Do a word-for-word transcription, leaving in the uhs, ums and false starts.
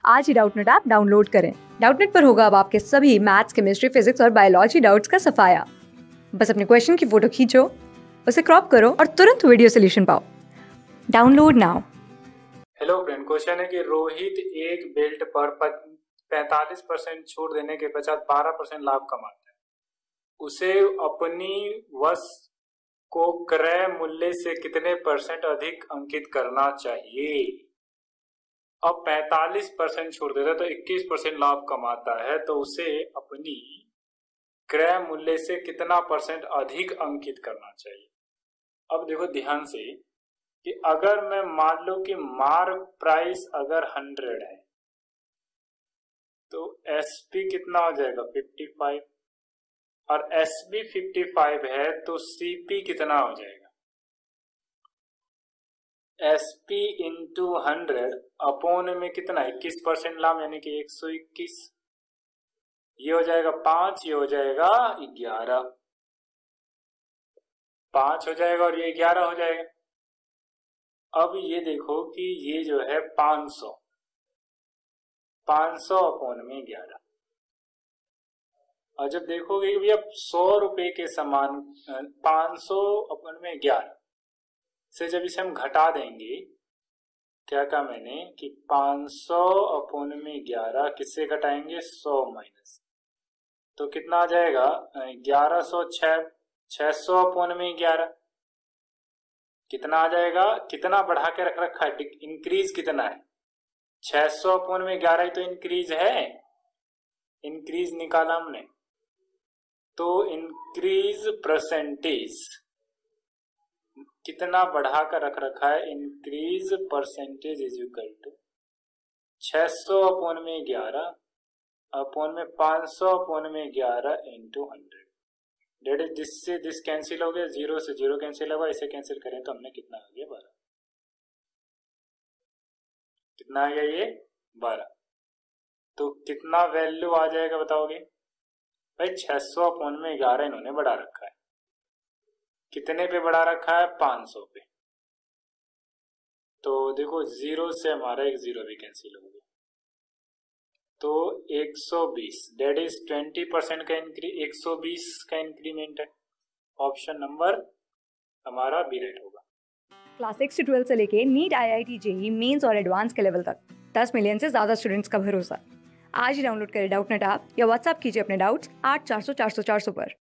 आज ही Doubtnut app download करें। डाउटनेट पर होगा अब आपके सभी मैथ्स, केमिस्ट्री, फिजिक्स और बायोलॉजी डाउट्स का सफाया। बस अपने क्वेश्चन की फोटो खींचो, उसे क्रॉप करो और तुरंत वीडियो सोल्यूशन पाओ। Download now. Hello friend, question है कि रोहित एक बेल्ट पर पैंतालीस परसेंट छूट देने के पश्चात बारह परसेंट लाभ कमाता है। उसे अपनी वस्तु को क्रय मूल्य से कितने परसेंट अधिक अंकित करना चाहिए। अब पैंतालीस परसेंट छूट देता है तो इक्कीस परसेंट लाभ कमाता है, तो उसे अपनी क्रय मूल्य से कितना परसेंट अधिक अंकित करना चाहिए। अब देखो ध्यान से कि अगर मैं मान लो कि मार्क प्राइस अगर हंड्रेड है तो एसपी कितना हो जाएगा फिफ्टी फाइव, और एसबी फिफ्टी फाइव है तो सीपी कितना हो जाएगा एसपी इंटू हंड्रेड अपोन में कितना इक्कीस परसेंट लाभ यानी कि एक सौ इक्कीस। ये हो जाएगा पांच, ये हो जाएगा ग्यारह, पांच हो जाएगा और ये ग्यारह हो जाएगा। अब ये देखो कि ये जो है पांच सौ, पांच सौ अपोन में ग्यारह। और जब देखोगे कि भैया सौ रुपए के समान पांच सौ अपोन में ग्यारह से जब इसे हम घटा देंगे, क्या कहा मैंने कि पांच सौ अपोन में ग्यारह किससे घटाएंगे सौ माइनस, तो कितना आ जाएगा ग्यारह सौ छह, छह सौ अपोन में ग्यारह कितना आ जाएगा। कितना बढ़ा के रख रखा है, इंक्रीज कितना है छह सौ अपोन में ग्यारह ही तो इंक्रीज है, इंक्रीज निकाला हमने। तो इंक्रीज परसेंटेज कितना बढ़ा कर रख रखा है, increase percentage is equal to छह सौ अपोन में ग्यारह अपोन में पांच सौ अपोन में ग्यारह into hundred. That is this से दिस कैंसिल हो गया, जीरो से जीरो कैंसिल होगा, इसे कैंसिल करें तो हमने कितना आ गया बारह। कितना आ गया ये बारह। तो कितना वैल्यू आ जाएगा बताओगे भाई, छह सौ अपोन में ग्यारह इन्होंने बढ़ा रखा है, कितने पे बढ़ा रखा है पांच सौ पे। तो देखो जीरो से हमारा एक जीरो भी कैंसिल हो गया, तो एक सौ बीस डेट इज ट्वेंटी परसेंट का इंक्री एक सौ बीस का इंक्रीमेंट है। ऑप्शन नंबर हमारा बी राइट होगा। क्लास सिक्स से ट्वेल्थ से लेके NEET, I I T, JEE Mains और एडवांस के लेवल तक दस मिलियन से ज्यादा स्टूडेंट्स का भरोसा। आज ही डाउनलोड करें डाउटनेट ऐप या व्हाट्सएप कीजिए अपने डाउट्स आठ चार सौ चार सौ चार सौ पर।